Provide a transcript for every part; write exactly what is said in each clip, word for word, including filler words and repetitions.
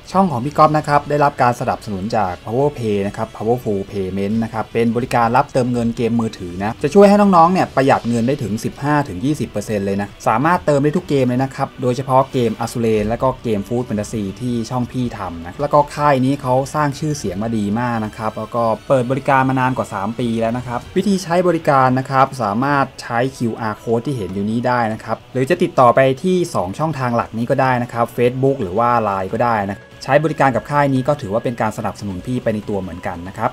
ช่องของพี่ก๊อฟนะครับได้รับการสนับสนุนจาก PowerPay นะครับ Powerful Payment นะครับเป็นบริการรับเติมเงินเกมมือถือนะจะช่วยให้น้องๆเนี่ยประหยัดเงินได้ถึง สิบห้าถึงยี่สิบเปอร์เซ็นต์ เลยนะสามารถเติมได้ทุกเกมเลยนะครับโดยเฉพาะเกม Azur และก็เกม Food Fantasy ที่ช่องพี่ทำนะแล้วก็ค่ายนี้เขาสร้างชื่อเสียงมาดีมากนะครับแล้วก็เปิดบริการมานานกว่าสามปีแล้วนะครับวิธีใช้บริการนะครับสามารถใช้ คิว อาร์ Code ที่เห็นอยู่นี้ได้นะครับหรือจะติดต่อไปที่สองช่องทางหลักนี้ก็ได้นะครับ Facebook หรือว่า ไลน์ ก็ได้นะใช้บริการกับค่ายนี้ก็ถือว่าเป็นการสนับสนุนพี่ไปในตัวเหมือนกันนะครับ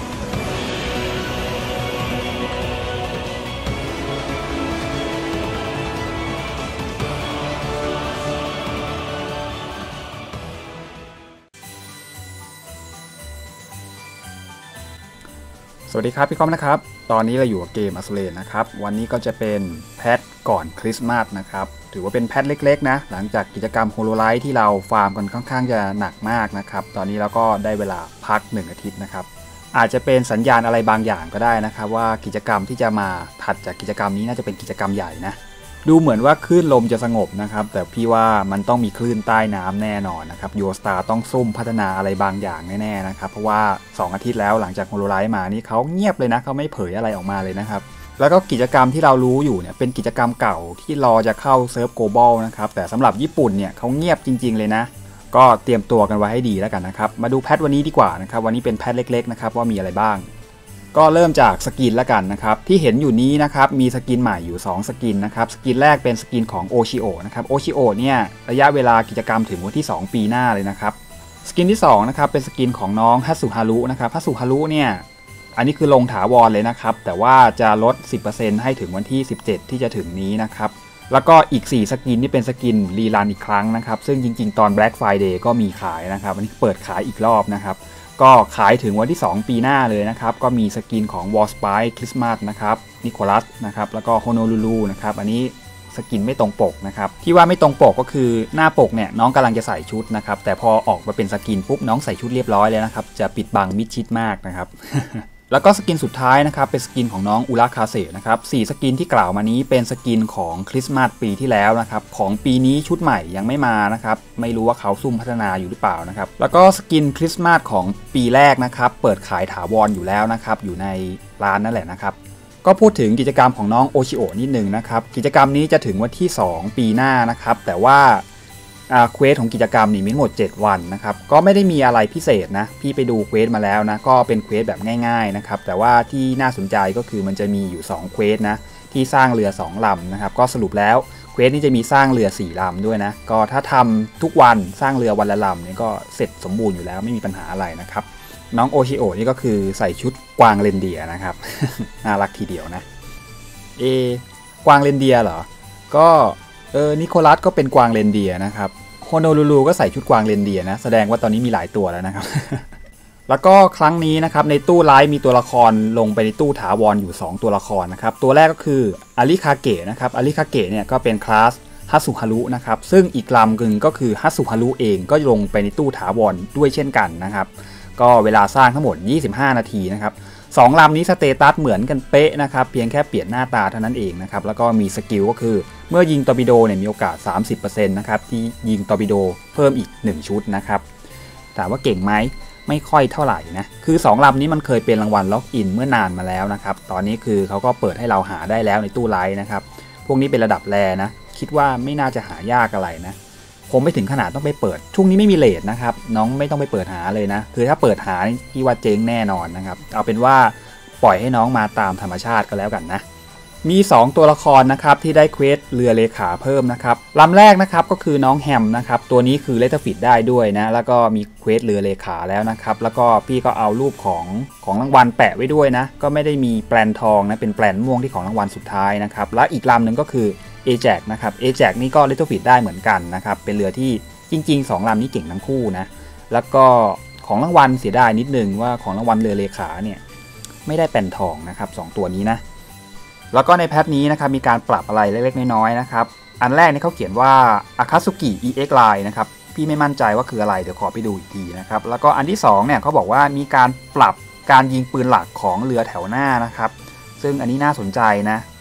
สวัสดีครับพี่ก้อมนะครับตอนนี้เราอยู่กับเกม Azur นะครับวันนี้ก็จะเป็นแพทก่อนคริสต์มาสนะครับถือว่าเป็นแพทเล็กๆนะหลังจากกิจกรรมโฮโลไลท์ที่เราฟาร์มกันค่อนข้างจะหนักมากนะครับตอนนี้เราก็ได้เวลาพักหนึ่งอาทิตย์นะครับอาจจะเป็นสัญญาณอะไรบางอย่างก็ได้นะครับว่ากิจกรรมที่จะมาถัดจากกิจกรรมนี้น่าจะเป็นกิจกรรมใหญ่นะดูเหมือนว่าคลื่นลมจะสงบนะครับแต่พี่ว่ามันต้องมีคลื่นใต้น้ำแน่นอนนะครับยูสตาร์ต้องซุ่มพัฒนาอะไรบางอย่างแน่ๆนะครับเพราะว่าสองอาทิตย์แล้วหลังจากโฮโลไลท์มานี่เขาเงียบเลยนะเขาไม่เผยอะไรออกมาเลยนะครับแล้วก็กิจกรรมที่เรารู้อยู่เนี่ยเป็นกิจกรรมเก่าที่รอจะเข้าเซิร์ฟโกลบอลนะครับแต่สำหรับญี่ปุ่นเนี่ยเขาเงียบจริงๆเลยนะก็เตรียมตัวกันไว้ให้ดีแล้วกันนะครับมาดูแพทวันนี้ดีกว่านะครับวันนี้เป็นแพทเล็กๆนะครับว่ามีอะไรบ้างก็เริ่มจากสกินแล้วกันนะครับที่เห็นอยู่นี้นะครับมีสกินใหม่อยู่สองสกินนะครับสกินแรกเป็นสกินของโอชิโอนะครับโอชิโอเนี่ยระยะเวลากิจกรรมถึงวันที่สองปีหน้าเลยนะครับสกินที่สองนะครับเป็นสกินของน้องฮัตสึฮารุนะครับฮัตสึฮารุเนี่ยอันนี้คือลงถาวรเลยนะครับแต่ว่าจะลด สิบเปอร์เซ็นต์ ให้ถึงวันที่สิบเจ็ดที่จะถึงนี้นะครับแล้วก็อีกสี่สกินนี่เป็นสกินรีรันอีกครั้งนะครับซึ่งจริงๆตอน Black Friday ก็มีขายนะครับอันนี้เปิดขายอีกรอบนะครับก็ขายถึงวันที่สองปีหน้าเลยนะครับก็มีสกินของ Warspite Christmas นะครับนิโคลัสนะครับแล้วก็ Honolulu นะครับอันนี้สกินไม่ตรงปกนะครับที่ว่าไม่ตรงปกก็คือหน้าปกเนี่ยน้องกำลังจะใส่ชุดนะครับแต่พอออกมาเป็นสกินปุ๊บน้องใส่ชุดเรียบร้อยเลยนะครับจะปิดบังมิดชิดมากนะครับ แล้วก็สกินสุดท้ายนะครับเป็นสกินของน้องอุระคาเซนะครับสี่สกินที่กล่าวมานี้เป็นสกินของคริสต์มาสปีที่แล้วนะครับของปีนี้ชุดใหม่ยังไม่มานะครับไม่รู้ว่าเขาซุ่มพัฒนาอยู่หรือเปล่านะครับแล้วก็สกินคริสต์มาสของปีแรกนะครับเปิดขายถาวรอยู่แล้วนะครับอยู่ในร้านนั่นแหละนะครับก็พูดถึงกิจกรรมของน้องโอชิโอนิดนึงนะครับกิจกรรมนี้จะถึงวันที่สองปีหน้านะครับแต่ว่าเควสของกิจกรรมนี่มีทั้งหมดเจ็ดวันนะครับก็ไม่ได้มีอะไรพิเศษนะพี่ไปดูเควสมาแล้วนะก็เป็นเควสแบบง่ายๆนะครับแต่ว่าที่น่าสนใจก็คือมันจะมีอยู่สองเควสนะที่สร้างเรือสองลำนะครับก็สรุปแล้วเควสนี้จะมีสร้างเรือสี่ลำด้วยนะก็ถ้าทำทุกวันสร้างเรือวันละลำนี่ก็เสร็จสมบูรณ์อยู่แล้วไม่มีปัญหาอะไรนะครับน้องโอชิโอนี่ก็คือใส่ชุดกวางเรนเดียร์นะครับ น่ารักทีเดียวนะเอกวางเรนเดียร์เหรอก็เออนิโคลัสก็เป็นกวางเรนเดียร์นะครับโฮโนลูลูก็ใส่ชุดกวางเรนเดียร์นะแสดงว่าตอนนี้มีหลายตัวแล้วนะครับ แล้วก็ครั้งนี้นะครับในตู้ไลฟ์มีตัวละครลงไปในตู้ถาวรอยู่สองตัวละครนะครับตัวแรกก็คืออาริคาเกะนะครับอาริคาเกะเนี่ยก็เป็นคลาสฮัตสึฮารุนะครับซึ่งอีกลำหนึ่งก็คือฮัตสึฮารุเองก็ลงไปในตู้ถาวรด้วยเช่นกันนะครับก็เวลาสร้างทั้งหมดยี่สิบห้านาทีนะครับสองลำนี้สเตตัสเหมือนกันเป๊ะนะครับเพียงแค่เปลี่ยนหน้าตาเท่านั้นเองนะครับแล้วก็มีสกิลก็คือเมื่อยิงตอร์ปิโดเนี่ยมีโอกาส สามสิบเปอร์เซ็นต์ นะครับที่ยิงตอร์ปิโดเพิ่มอีกหนึ่งชุดนะครับถามว่าเก่งไหมไม่ค่อยเท่าไหร่นะคือสองลำนี้มันเคยเป็นรางวัลล็อกอินเมื่อนานมาแล้วนะครับตอนนี้คือเขาก็เปิดให้เราหาได้แล้วในตู้ไลฟ์นะครับพวกนี้เป็นระดับแรนะคิดว่าไม่น่าจะหายากอะไรนะผมไม่ถึงขนาดต้องไปเปิดช่วงนี้ไม่มีเลทนะครับน้องไม่ต้องไปเปิดหาเลยนะคือถ้าเปิดหาพี่ว่าเจ๊งแน่นอนนะครับเอาเป็นว่าปล่อยให้น้องมาตามธรรมชาติก็แล้วกันนะมีสองตัวละครนะครับที่ได้เควสเรือเลขาเพิ่มนะครับลำแรกนะครับก็คือน้องแฮมนะครับตัวนี้คือเลตฟิตได้ด้วยนะแล้วก็มีเควสเรือเลขาแล้วนะครับแล้วก็พี่ก็เอารูปของของรางวัลแปะไว้ด้วยนะก็ไม่ได้มีแปลนทองนะเป็นแปลนม่วงที่ของรางวัลสุดท้ายนะครับและอีกลำหนึ่งก็คือเอแจ็คนะครับเอแจ็คนี่ก็เลตฟิตได้เหมือนกันนะครับเป็นเรือที่จริงๆสองลำนี้เก่งทั้งคู่นะแล้วก็ของรางวัลเสียดายนิดนึงว่าของรางวัลเรือเลขาเนี่ยไม่ได้แปลนทองนะครับสองตัวนี้นะแล้วก็ในแพทนี้นะครับมีการปรับอะไรเล็กๆน้อยๆนะครับอันแรกนี่เขาเขียนว่าอาคาซุกิ อี เอ็กซ์ Line นะครับพี่ไม่มั่นใจว่าคืออะไรเดี๋ยวขอไปดูอีกทีนะครับแล้วก็อันที่สองเนี่ยเขาบอกว่ามีการปรับการยิงปืนหลักของเรือแถวหน้านะครับซึ่งอันนี้น่าสนใจนะ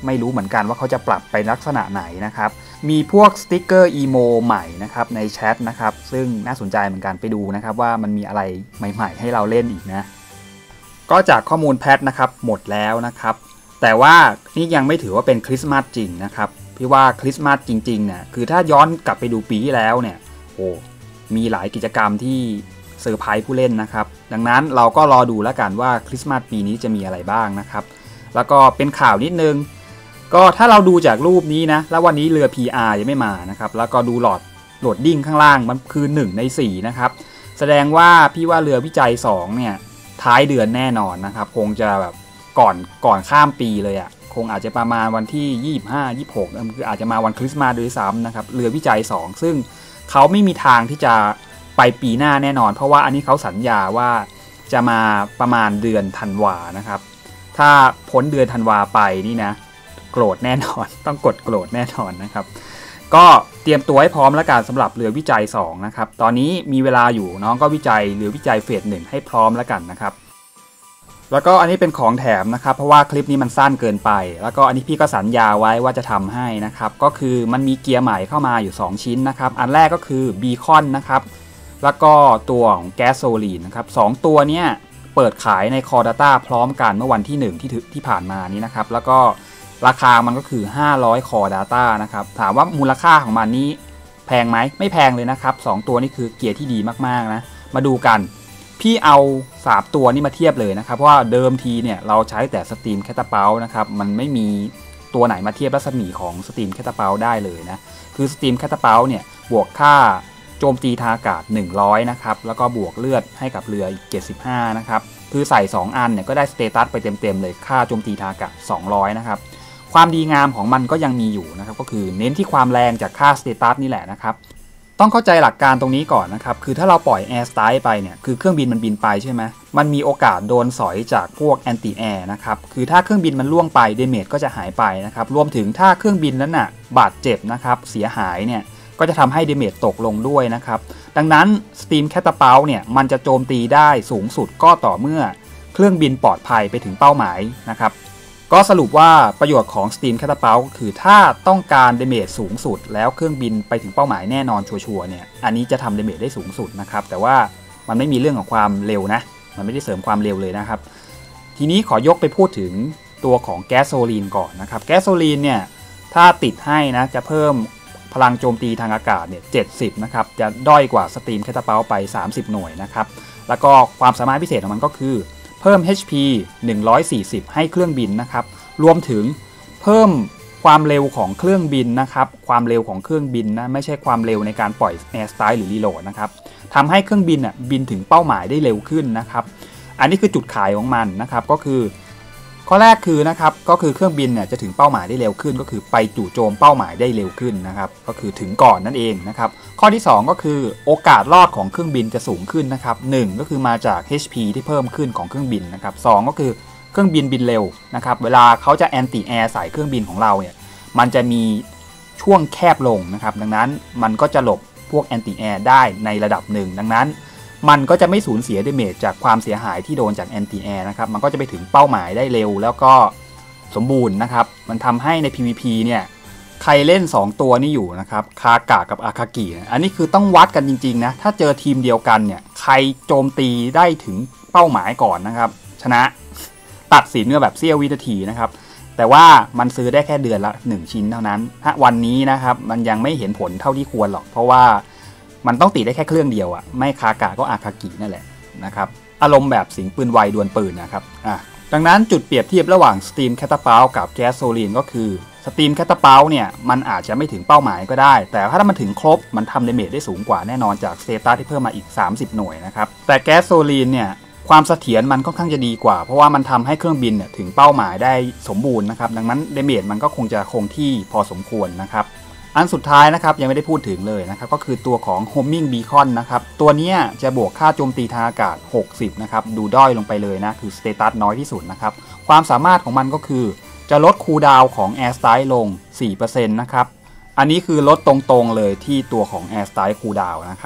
ไม่รู้เหมือนกันว่าเขาจะปรับไปลักษณะไหนนะครับมีพวกสติ๊กเกอร์อีโมใหม่นะครับในแชทนะครับซึ่งน่าสนใจเหมือนกันไปดูนะครับว่ามันมีอะไรใหม่ๆให้เราเล่นอีกนะก็จากข้อมูลแพทนะครับหมดแล้วนะครับแต่ว่านี่ยังไม่ถือว่าเป็นคริสต์มาสจริงนะครับพี่ว่าคริสต์มาสจริงๆเนี่ยคือถ้าย้อนกลับไปดูปีที่แล้วเนี่ยโอ้มีหลายกิจกรรมที่เซอร์ไพรส์ผู้เล่นนะครับดังนั้นเราก็รอดูแล้วกันว่าคริสต์มาสปีนี้จะมีอะไรบ้างนะครับแล้วก็เป็นข่าวนิดนึงก็ถ้าเราดูจากรูปนี้นะแล้ววันนี้เรือ พี อาร์ ยังไม่มานะครับแล้วก็ดูหลอดโหลดดิ้งข้างล่างมันคือหนึ่งในสี่นะครับแสดงว่าพี่ว่าเรือวิจัยสองเนี่ยท้ายเดือนแน่นอนนะครับคงจะแบบก่อนก่อนข้ามปีเลยอะ่ะคงอาจจะประมาณวันที่ยี่สิบห้า ยี่สิบหกคืออาจจะมาวันคริสต์มาสด้วยซ้ำนะครับเรือวิจัยสองซึ่งเขาไม่มีทางที่จะไปปีหน้าแน่นอนเพราะว่าอันนี้เขาสัญญาว่าจะมาประมาณเดือนธันวานะครับถ้าพ้นเดือนธันวาไปนี่นะโกรธแน่นอนต้องกดโกรธแน่นอนนะครับก็เตรียมตัวให้พร้อมแล้วกันสำหรับเรือวิจัยสองนะครับตอนนี้มีเวลาอยู่น้องก็วิจัยเรือวิจัยเฟสหนึ่งให้พร้อมแล้วกันนะครับแล้วก็อันนี้เป็นของแถมนะครับเพราะว่าคลิปนี้มันสั้นเกินไปแล้วก็อันนี้พี่ก็สัญญาไว้ว่าจะทำให้นะครับก็คือมันมีเกียร์ใหม่เข้ามาอยู่สองชิ้นนะครับอันแรกก็คือบีคอนนะครับแล้วก็ตัวของแก๊สโซลีนนะครับสองตัวเนี้ยเปิดขายใน Core Data พร้อมกันเมื่อวันที่หนึ่งที่ที่ผ่านมานี้นะครับแล้วก็ราคามันก็คือห้าร้อย Core Data นะครับถามว่ามูลค่าของมันนี้แพงไหมไม่แพงเลยนะครับสองตัวนี้คือเกียร์ที่ดีมากๆนะมาดูกันพี่เอาสามตัวนี้มาเทียบเลยนะครับเพราะว่าเดิมทีเนี่ยเราใช้แต่ Steam Catapult นะครับมันไม่มีตัวไหนมาเทียบรัศมีของ Steam Catapult ได้เลยนะคือ Steam Catapult เนี่ยบวกค่าโจมตีทางอากาศหนึ่งร้อยนะครับแล้วก็บวกเลือดให้กับเรืออีกเจ็ดสิบห้านะครับคือใส่สองอันเนี่ยก็ได้สเตตัสไปเต็มๆเลยค่าโจมตีทางอากาศสองร้อยนะครับความดีงามของมันก็ยังมีอยู่นะครับก็คือเน้นที่ความแรงจากค่าสเตตัสนี่แหละนะครับต้องเข้าใจหลักการตรงนี้ก่อนนะครับคือถ้าเราปล่อยแอร์สไตล์ไปเนี่ยคือเครื่องบินมันบินไปใช่ไหมมันมีโอกาสโดนสอยจากพวกแอนตี้แอร์นะครับคือถ้าเครื่องบินมันล่วงไปเดเมจก็จะหายไปนะครับรวมถึงถ้าเครื่องบินนั้นน่ะบาดเจ็บนะครับเสียหายเนี่ยก็จะทำให้เดเมจตกลงด้วยนะครับดังนั้น Steam Catapult เนี่ยมันจะโจมตีได้สูงสุดก็ต่อเมื่อเครื่องบินปลอดภัยไปถึงเป้าหมายนะครับก็สรุปว่าประโยชน์ของ Steam Catapult คือถ้าต้องการเดเมจสูงสุดแล้วเครื่องบินไปถึงเป้าหมายแน่นอนชัวร์ๆเนี่ยอันนี้จะทำเดเมจได้สูงสุดนะครับแต่ว่ามันไม่มีเรื่องของความเร็วนะมันไม่ได้เสริมความเร็วเลยนะครับทีนี้ขอยกไปพูดถึงตัวของแก๊สโซลีนก่อนนะครับแก๊สโซลีนเนี่ยถ้าติดให้นะจะเพิ่มพลังโจมตีทางอากาศเนี่ยเจ็ดสิบนะครับจะด้อยกว่า Steam Catapult ไปสามสิบหน่วยนะครับแล้วก็ความสามารถพิเศษของมันก็คือเพิ่ม เอช พี หนึ่งร้อยสี่สิบให้เครื่องบินนะครับรวมถึงเพิ่มความเร็วของเครื่องบินนะครับความเร็วของเครื่องบินนะไม่ใช่ความเร็วในการปล่อยแอร์สไตล์หรือรีโหลดนะครับทำให้เครื่องบินอ่ะบินถึงเป้าหมายได้เร็วขึ้นนะครับอันนี้คือจุดขายของมันนะครับก็คือข้อแรกคือนะครับก็คือเครื่องบินเนี่ยจะถึงเป้าหมายได้เร็วขึ้นก็คือไปจู่โจมเป้าหมายได้เร็วขึ้นนะครับก็คือถึงก่อนนั่นเองนะครับข้อที่สองก็คือโอกาสรอดของเครื่องบินจะสูงขึ้นนะครับหนึ่งก็คือมาจาก เอช พี ที่เพิ่มขึ้นของเครื่องบินนะครับสองก็คือเครื่องบินบินเร็วนะครับเวลาเขาจะแอนตี้แอร์ใส่เครื่องบินของเราเนี่ยมันจะมีช่วงแคบลงนะครับดังนั้นมันก็จะหลบพวกแอนตี้แอร์ได้ในระดับหนึ่งดังนั้นมันก็จะไม่สูญเสียเดเมจจากความเสียหายที่โดนจากแอนตี้แอร์นะครับมันก็จะไปถึงเป้าหมายได้เร็วแล้วก็สมบูรณ์นะครับมันทำให้ใน พี วี พี เนี่ยใครเล่นสองตัวนี้อยู่นะครับคากะกับอาคากิอันนี้คือต้องวัดกันจริงๆนะถ้าเจอทีมเดียวกันเนี่ยใครโจมตีได้ถึงเป้าหมายก่อนนะครับชนะตัดสินก็แบบเสี้ยววินาทีนะครับแต่ว่ามันซื้อได้แค่เดือนละหนึ่งชิ้นเท่านั้นถ้าวันนี้นะครับมันยังไม่เห็นผลเท่าที่ควรหรอกเพราะว่ามันต้องติดได้แค่เครื่องเดียวอ่ะไม่คากะก็อาคากินั่นแหละนะครับอารมณ์แบบสิงปืนไวดวลปืนนะครับอ่ะดังนั้นจุดเปรียบเทียบระหว่าง Steam Catapult กับ Gasoline ก็คือ Steam Catapult เนี่ยมันอาจจะไม่ถึงเป้าหมายก็ได้แต่ถ้ามันถึงครบมันทำดาเมจได้สูงกว่าแน่นอนจากสเตตัสที่เพิ่มมาอีกสามสิบหน่วยนะครับแต่ Gasoline เนี่ยความเสถียรมันค่อนข้างจะดีกว่าเพราะว่ามันทำให้เครื่องบินเนี่ยถึงเป้าหมายได้สมบูรณ์นะครับดังนั้นดาเมจมันก็คงจะคงที่พอสมควรนะครับอันสุดท้ายนะครับยังไม่ได้พูดถึงเลยนะครับก็คือตัวของ Homing Beacon นะครับตัวนี้จะบวกค่าโจมตีทางอากาศหกสิบนะครับดูด้อยลงไปเลยนะคือสเตตัสน้อยที่สุดนะครับความสามารถของมันก็คือจะลดคูลดาวน์ของ Air Strike ลง สี่เปอร์เซ็นต์ นะครับอันนี้คือลดตรงๆเลยที่ตัวของ Air Strike คูลดาวน์นะครับ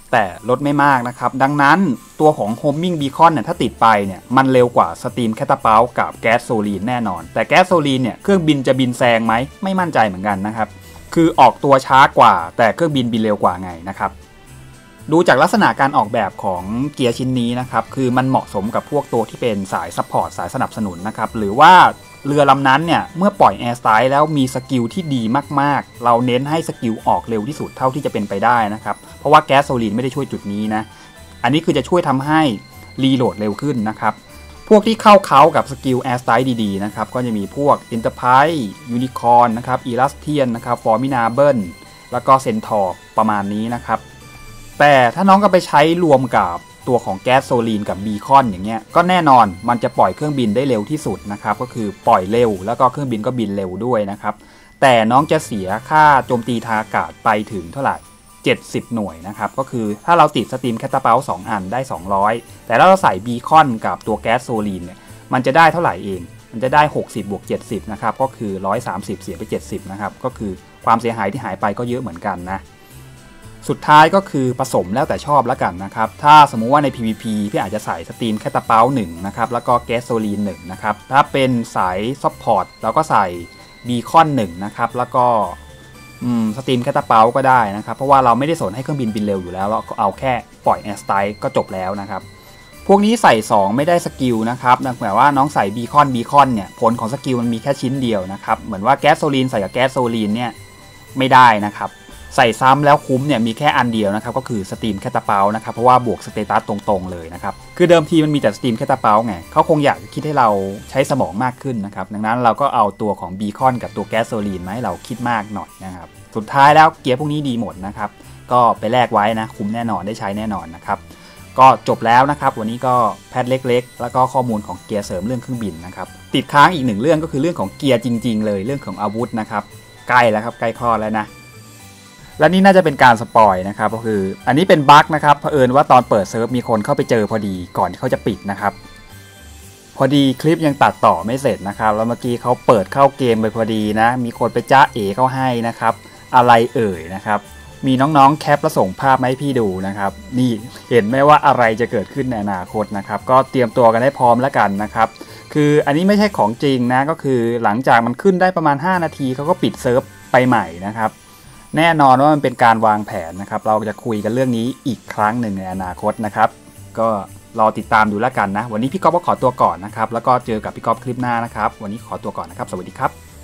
แต่ลดไม่มากนะครับดังนั้นตัวของ Homing Beacon เนี่ยถ้าติดไปเนี่ยมันเร็วกว่า Steam Catapult กับ Gasoline แน่นอนแต่ Gasoline เนี่ยเครื่องบินจะบินแซงไหมไม่มั่นใจเหมือนกันนะครับคือออกตัวช้ากว่าแต่เครื่องบินบินเร็วกว่าไงนะครับดูจากลักษณะการออกแบบของเกียร์ชิ้นนี้นะครับคือมันเหมาะสมกับพวกตัวที่เป็นสายซัพพอร์ตสายสนับสนุนนะครับหรือว่าเรือลำนั้นเนี่ยเมื่อปล่อยแอร์สไตล์แล้วมีสกิลที่ดีมากๆเราเน้นให้สกิลออกเร็วที่สุดเท่าที่จะเป็นไปได้นะครับเพราะว่าแก๊สโซลีนไม่ได้ช่วยจุดนี้นะอันนี้คือจะช่วยทำให้รีโหลดเร็วขึ้นนะครับพวกที่เข้าเขากับสกิลแอร์สไตล์ดีๆนะครับก็จะมีพวก Enterprise Unicorn นะครับ Elastian นะครับ Formidable แล้วก็ Centaur ประมาณนี้นะครับแต่ถ้าน้องก็ไปใช้รวมกับตัวของแก๊สโซลีนกับบีคอนอย่างเงี้ยก็แน่นอนมันจะปล่อยเครื่องบินได้เร็วที่สุดนะครับก็คือปล่อยเร็วแล้วก็เครื่องบินก็บินเร็วด้วยนะครับแต่น้องจะเสียค่าโจมตีทางอากาศไปถึงเท่าไหร่เจ็ดสิบหน่วยนะครับก็คือถ้าเราติดสตรีมแคตตาเปิลสองอันได้สองร้อยแต่ถ้าเราใส่บีคอนกับตัวแก๊สโซลีนเนี่ยมันจะได้เท่าไหร่เองมันจะได้หกสิบบวกเจ็ดสิบนะครับก็คือหนึ่งร้อยสามสิบเสียไปเจ็ดสิบนะครับก็คือความเสียหายที่หายไปก็เยอะเหมือนกันนะสุดท้ายก็คือผสมแล้วแต่ชอบแล้วกันนะครับถ้าสมมุติว่าใน พี วี พี พี่อาจจะใส่สตรีมแคตตาเปิลหนึ่งนะครับแล้วก็แก๊สโซลีนหนึ่งนะครับถ้าเป็นสายซัพพอร์ตเราก็ใส่บีคอนหนึ่งนะครับแล้วก็สตรีมแคตตาเปิลก็ได้นะครับเพราะว่าเราไม่ได้สนให้เครื่องบินบินเร็วอยู่แล้วเราก็เอาแค่ปล่อยแอร์สไตล์ก็จบแล้วนะครับพวกนี้ใส่สองไม่ได้สกิลนะครับนั่นหมายว่าน้องใส่บีคอนบีคอนเนี่ยผลของสกิลมันมีแค่ชิ้นเดียวนะครับเหมือนว่าแก๊สโซลีนใส่กับแก๊สโซลีนเนี่ยไม่ได้นะครับใส่ซ้ำแล้วคุ้มเนี่ยมีแค่อันเดียวนะครับก็คือสตรีมแคตตาเปิลนะครับเพราะว่าบวกสเตตัสตรงๆเลยนะครับคือเดิมทีมันมีแต่สตรีมแคตตาเปิลไงเขาคงอยากคิดให้เราใช้สมองมากขึ้นนะครับดังนั้นเราก็เอาตัวของบีคอนกับตัวแก๊สโซลีนมาให้เราคิดมากหน่อยนะครับสุดท้ายแล้วเกียร์พวกนี้ดีหมดนะครับก็ไปแลกไว้นะคุ้มแน่นอนได้ใช้แน่นอนนะครับก็จบแล้วนะครับวันนี้ก็แพทเล็กๆแล้วก็ข้อมูลของเกียร์เสริมเรื่องเครื่องบินนะครับติดค้างอีกหนึ่งเรื่องก็คือเรื่องของเกียร์จริงๆเลยเรื่องของอาวุธนะครับใกล้แล้วครับใกล้คลอดแล้วนะและนี่น่าจะเป็นการสปอยนะครับก็คืออันนี้เป็นบั๊กนะครับเผอิญว่าตอนเปิดเซิร์ฟมีคนเข้าไปเจอพอดีก่อนที่เขาจะปิดนะครับพอดีคลิปยังตัดต่อไม่เสร็จนะครับแล้วเมื่อกี้เขาเปิดเข้าเกมไปพอดีนะมีคนไปจ้าเอ๋เข้าให้นะครับอะไรเอ่ยนะครับมีน้องๆแคปแล้วส่งภาพมาให้พี่ดูนะครับนี่เห็นไหมว่าอะไรจะเกิดขึ้นในอนาคตนะครับก็เตรียมตัวกันให้พร้อมแล้วกันนะครับคืออันนี้ไม่ใช่ของจริงนะก็คือหลังจากมันขึ้นได้ประมาณห้านาทีเขาก็ปิดเซิร์ฟไปใหม่นะครับแน่นอนว่ามันเป็นการวางแผนนะครับเราจะคุยกันเรื่องนี้อีกครั้งหนึ่งในอนาคตนะครับก็รอติดตามดูแล้วกันนะวันนี้พี่ก๊อฟก็ขอตัวก่อนนะครับแล้วก็เจอกับพี่ก๊อฟคลิปหน้านะครับวันนี้ขอตัวก่อนนะครับสวัสดีครับ